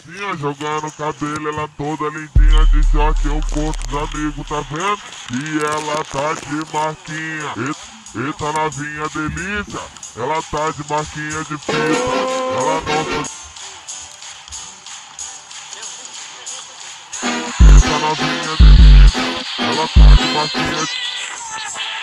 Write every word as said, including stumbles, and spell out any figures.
novinha jogando cabelo, ela toda lindinha, de short eu curto os amigos, tá vendo? E ela tá de marquinha. Eita, eita novinha delícia, ela tá de marquinha de fita. Ela não se... Eita novinha delícia, ela tá de marquinha de...